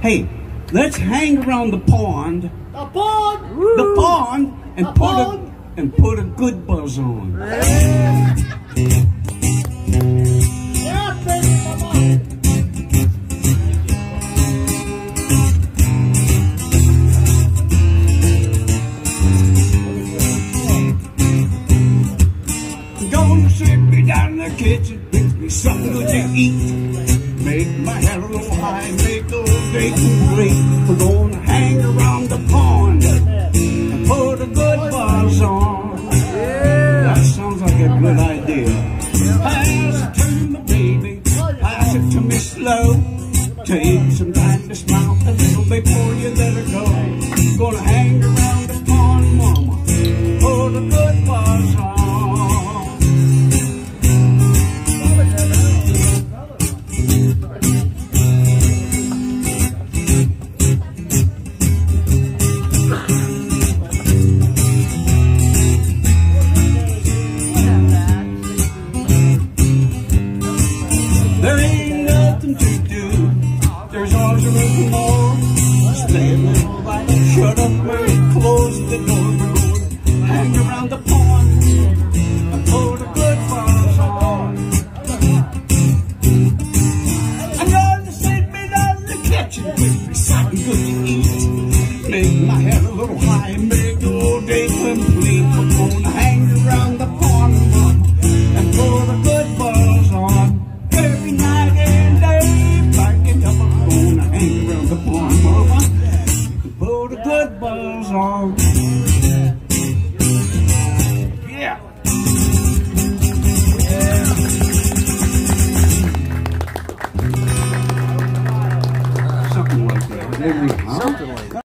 Hey, let's hang around the pond. The pond! The pond! And put a good buzz on. Yeah, baby, come on. Gonna sit me down in the kitchen, make me something good to eat. Make my head a little high, make the whole day complete. We're gonna hang around the pond and put a good buzz on. That sounds like a good idea. Pass it to me, baby. Pass it to me slow. Take some time to smile a little before you let her go. Gonna hang around the pond, mama. Put a good buzz on. There ain't nothing to do. There's always a little more. Stay a little while. Shut up, man. Close the door. We're going to hang around the pond and put a good buzz on. I'm gonna sit me down in the kitchen with me something good to eat. Make my head a little high. Make the whole day complete. We're gonna hang around the pond and put a good buzz on. Every night and day, back it up, I'm gonna hang around the pond, mama, to put a good buzz on. Yeah. Something like that. Something like that.